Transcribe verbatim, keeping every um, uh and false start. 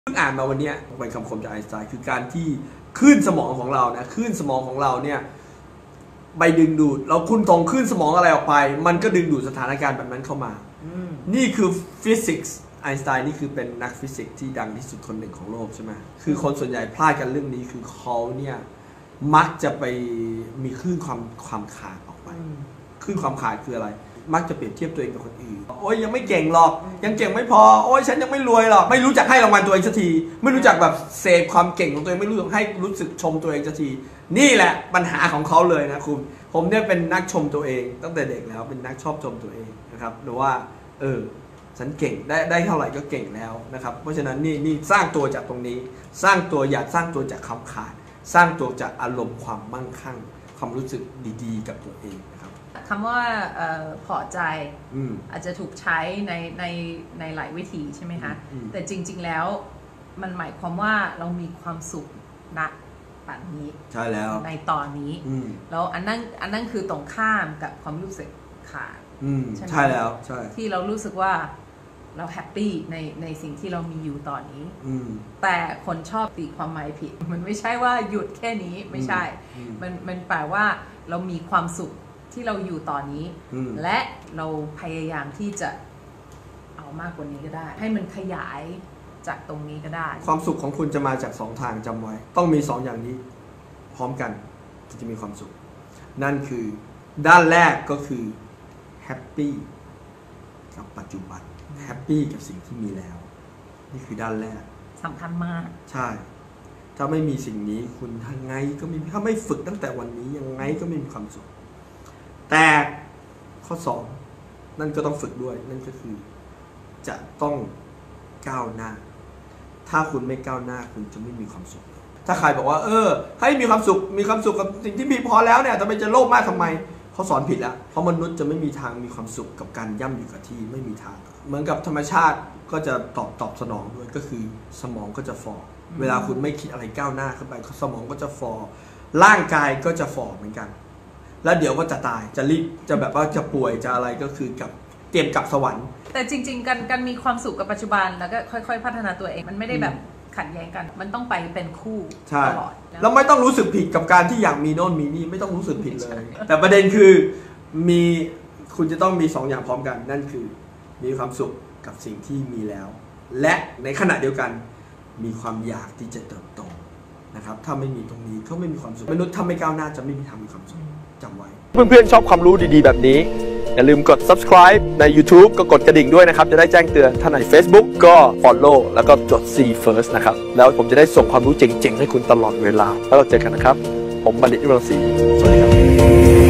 เพิ่งอ่านมาวันนี้เป็นคำคมจากไอน์สไตน์คือการที่คลื่นสมองของเรานะคลื่นสมองของเราเนี่ยไปดึงดูดเราคุณส่งคลื่นสมองอะไรออกไปมันก็ดึงดูดสถานการณ์แบบนั้นเข้ามานี่คือฟิสิกส์ไอน์สไตน์นี่คือเป็นนักฟิสิกส์ที่ดังที่สุดคนหนึ่งของโลกใช่ไหมคือคนส่วนใหญ่พลาดกันเรื่องนี้คือเขาเนี่ยมักจะไปมีคลื่นความความขาดออกไปคลื่นความขาดคืออะไรมักจะเปรียบเทียบตัวเองกับคนอื่นโอ้ยยังไม่เก่งหรอกยังเก่งไม่พอโอ้ยฉันยังไม่รวยหรอกไม่รู้จักให้รางวัลตัวเองสักทีไม่รู้จักแบบเสพความเก่งของตัวเองไม่รู้จักให้รู้สึกชมตัวเองสักทีนี่แหละปัญหาของเขาเลยนะคุณผมเนี่ยเป็นนักชมตัวเองตั้งแต่เด็กแล้วเป็นนักชอบชมตัวเองนะครับหรือว่าเออฉันเก่งได้ได้เท่าไหร่ก็เก่งแล้วนะครับเพราะฉะนั้นนี่นี่สร้างตัวจากตรงนี้สร้างตัวอยากสร้างตัวจากความขาดสร้างตัวจากอารมณ์ความมั่งคั่งความรู้สึกดีๆกับตัวเองนะครับคำว่าพอใจอาจจะถูกใช้ในในในหลายวิธีใช่ไหมคะแต่จริงๆแล้วมันหมายความว่าเรามีความสุขณปัจจุบันนี้ใช่แล้วในตอนนี้แล้วอันนั้นอันนั้นคือตรงข้ามกับความรู้สึกขาดใช่แล้วใช่ที่เรารู้สึกว่าเราแฮปปี้ในในสิ่งที่เรามีอยู่ตอนนี้แต่คนชอบตีความหมายผิดมันไม่ใช่ว่าหยุดแค่นี้ไม่ใช่มันมันแปลว่าเรามีความสุขที่เราอยู่ตอนนี้และเราพยายามที่จะเอามากกว่านี้ก็ได้ให้มันขยายจากตรงนี้ก็ได้ความสุขของคุณจะมาจากสองทางจำไว้ต้องมีสองอย่างนี้พร้อมกันจะมีความสุขนั่นคือด้านแรกก็คือแฮปปี้กับปัจจุบันแฮปปี้กับสิ่งที่มีแล้วนี่คือด้านแรกสำคัญมากใช่ถ้าไม่มีสิ่งนี้คุณยังไงก็ไม่ถ้าไม่ฝึกตั้งแต่วันนี้ยังไงก็ไม่มีความสุขแต่ข้อสองนั่นก็ต้องฝึกด้วยนั่นก็คือจะต้องก้าวหน้าถ้าคุณไม่ก้าวหน้าคุณจะไม่มีความสุขถ้าใครบอกว่าเออให้มีความสุขมีความสุขกับสิ่งที่มีพอแล้วเนี่ยทำไมจะโลภมากทำไมเขาสอนผิดแล้วเพราะมนุษย์จะไม่มีทางมีความสุขกับการย่ำอยู่กับที่ไม่มีทางเหมือนกับธรรมชาติก็จะตอบตอบสนองด้วยก็คือสมองก็จะฝ่อเวลาคุณไม่คิดอะไรก้าวหน้าขึ้นไปสมองก็จะฝ่อร่างกายก็จะฝ่อเหมือนกันแล้วเดี๋ยวก็จะตายจะรีบจะแบบว่าจะป่วยจะอะไรก็คือกับเตรียมกลับสวรรค์แต่จริงๆการการมีความสุขกับปัจจุบันแล้วก็ค่อยๆพัฒนาตัวเองมันไม่ได้แบบขัดแย้งกันมันต้องไปเป็นคู่ตลอดแล้วไม่ต้องรู้สึกผิดกับการที่อยากมีโน่นมีนี่ไม่ต้องรู้สึกผิดเลยแต่ประเด็นคือมีคุณจะต้องมีสองอย่างพร้อมกันนั่นคือมีความสุขกับสิ่งที่มีแล้วและในขณะเดียวกันมีความอยากที่จะเติบโตนะครับถ้าไม่มีตรงนี้ก็ไม่มีความสุขมนุษย์ถ้าไม่ก้าวหน้าจะไม่มีทางมีความสุขจำไว้เพื่อนๆชอบความรู้ดีๆแบบนี้อย่าลืมกด ซับสไครบ์ ใน ยูทูบ ก็กดกระดิ่งด้วยนะครับจะได้แจ้งเตือนถ้าใน เฟซบุ๊ก ก็ ฟอลโล่ แล้วก็จด ซี เฟิร์ส นะครับแล้วผมจะได้ส่งความรู้เจ๋งๆให้คุณตลอดเวลาแล้วเราเจอกันนะครับผมบัณฑิต วิรังสีสวัสดีครับ